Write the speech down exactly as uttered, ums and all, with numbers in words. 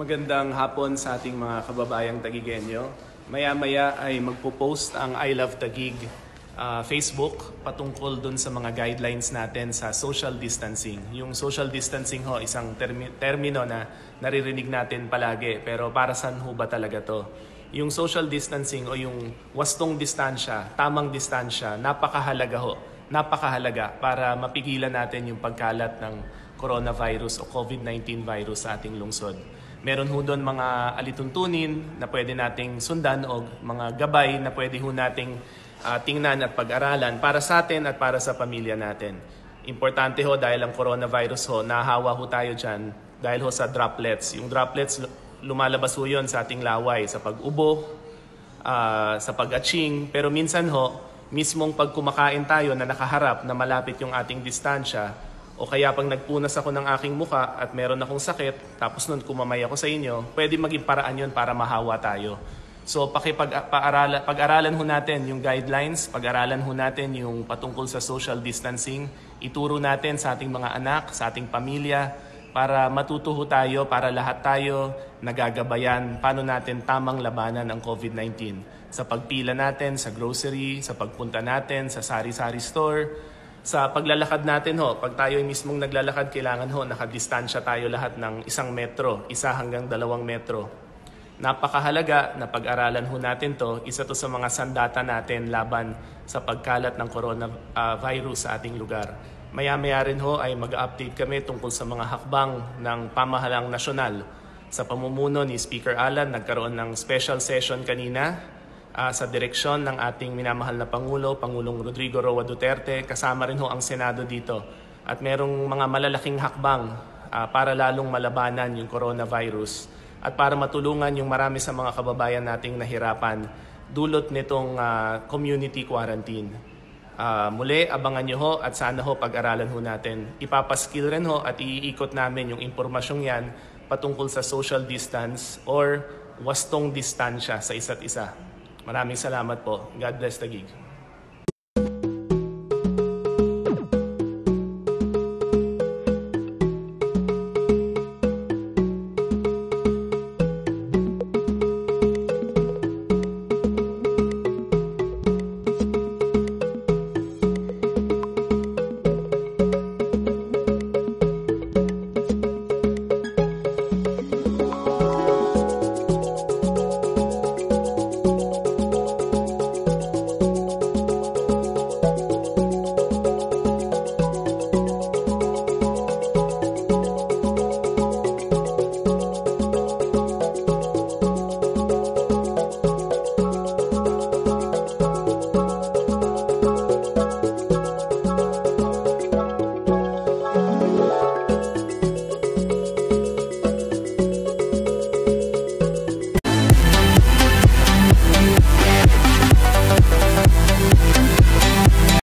Magandang hapon sa ating mga kababayang Taguigueño. Maya-maya ay magpo-post ang I Love Taguig uh, Facebook patungkol dun sa mga guidelines natin sa social distancing. Yung social distancing ho, isang termi- termino na naririnig natin palagi, pero para saan ho ba talaga to? Yung social distancing o yung wastong distansya, tamang distansya, napakahalaga ho. Napakahalaga para mapigilan natin yung pagkalat ng coronavirus o COVID nineteen virus sa ating lungsod. Meron ho doon mga alituntunin na pwede nating sundan o mga gabay na pwede ho nating uh, tingnan at pag-aralan para sa atin at para sa pamilya natin. Importante ho dahil ang coronavirus ho, nahahawa ho tayo dyan dahil ho sa droplets. Yung droplets, lumalabas ho yun sa ating laway, sa pag-ubo, uh, sa pag-atching. Pero minsan ho, mismong pag kumakain tayo na nakaharap na malapit yung ating distansya, o kaya pag nagpunas ako ng aking muka at meron akong sakit, tapos nun kumamay ako sa inyo, pwede maging paraan yun para mahawa tayo. So pakipag-aralan, pag-aralan ho natin yung guidelines, pag-aralan ho natin yung patungkol sa social distancing, ituro natin sa ating mga anak, sa ating pamilya, para matuto ho tayo, para lahat tayo nagagabayan paano natin tamang labanan ang COVID nineteen. Sa pagpila natin, sa grocery, sa pagpunta natin, sa sari-sari store, sa paglalakad natin ho, pag tayo mismong naglalakad, kailangan ho, nakadistansya tayo lahat ng isang metro, isa hanggang dalawang metro. Napakahalaga na pag-aralan ho natin to, isa to sa mga sandata natin laban sa pagkalat ng coronavirus sa ating lugar. Maya-maya rin ho ay mag-update kami tungkol sa mga hakbang ng pamahalang nasyonal. Sa pamumuno ni Speaker Alan, nagkaroon ng special session kanina Uh, sa direksyon ng ating minamahal na Pangulo, Pangulong Rodrigo Roa Duterte. Kasama rin ho ang Senado dito. At merong mga malalaking hakbang uh, para lalong malabanan yung coronavirus at para matulungan yung marami sa mga kababayan nating nahirapan dulot nitong uh, community quarantine. Uh, muli, abangan nyo ho at sana ho pag-aralan ho natin. Ipapaskill rin ho at iikot namin yung impormasyong yan patungkol sa social distance or wastong distansya sa isa't isa. Maraming salamat po. God bless Taguig.